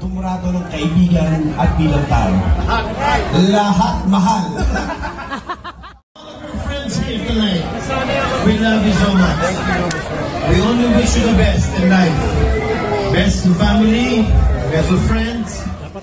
tumurato ng kaibigan at bilang tao. Lahat mahal. Friends here tonight, we love you so much. We only wish you the best in life. Best to family, best to friends.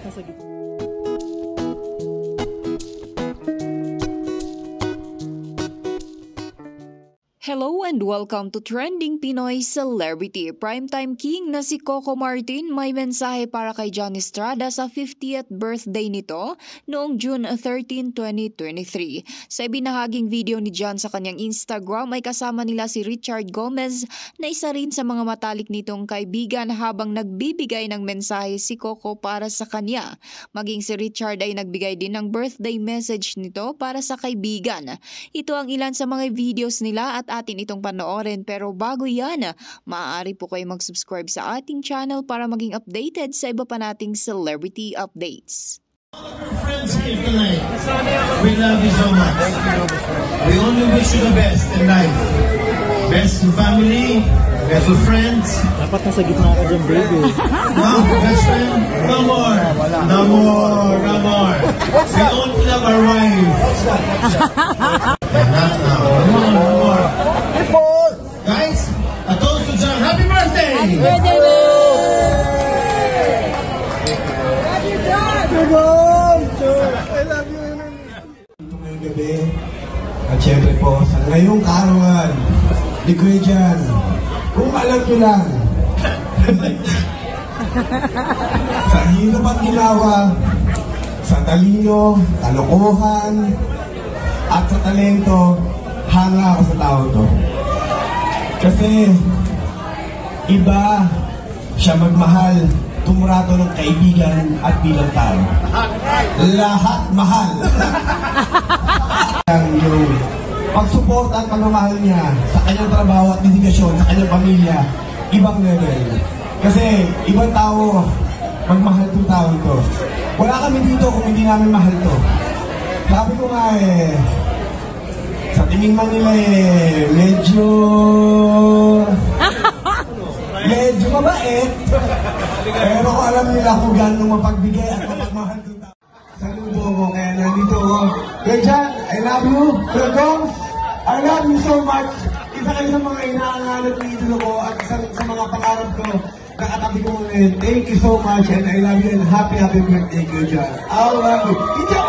Hello and welcome to Trending Pinoy Celebrity. Primetime King na si Coco Martin may mensahe para kay John Estrada sa 50th birthday nito noong June 13, 2023. Sa ibinahaging video ni John sa kanyang Instagram ay kasama nila si Richard Gomez na isa rin sa mga matalik nitong kaibigan habang nagbibigay ng mensahe si Coco para sa kanya. Maging si Richard ay nagbigay din ng birthday message nito para sa kaibigan. Ito ang ilan sa mga videos nila at atin itong panoorin, pero bago yan, maaari po kayo mag-subscribe sa ating channel para maging updated sa iba pa nating celebrity updates. Friends here tonight, we love you so much. We only wish you the best in life. Best to family, best to friends. Dapat nasa gitna ka dyan, baby. No, best friend, no more. No more, no more. We only love our wives. Not now. No more. Guys, a toast to John. Happy birthday! Happy birthday, man! Love you, John! I love you. Ito ngayong gabi, at syempre po, sa ngayong kaarawan, ni Kuya Jan, kung alam nyo lang, sa hirap at ginawa, sa talino, kalokohan, at sa talento, hanga ako sa tao to. Kasi, iba siya magmahal, tumurato ng kaibigan at bilang tao. Lahat mahal. Yung pagsuporta at pagmamahal niya sa kanyang trabaho at dedikasyon sa kanyang pamilya, ibang level. Kasi, ibang tao, magmahal itong tao ito. Wala kami dito kung hindi namin mahal to. Sabi ko nga sa tingin man nila medyo mabait. Pero kung alam nila kung gano'ng mapagbigay at mapagmahal ko tao. Saludo ko, kaya nandito ko. Kuya Jan, I love you. Kuya Gomes, I love you so much. Isa kayo sa mga inaangalat ng idolo ko at isa sa mga pangarap ko. Nakatabi ko ngayon. Thank you so much and I love you and happy birthday, Kuya Jan. I love you.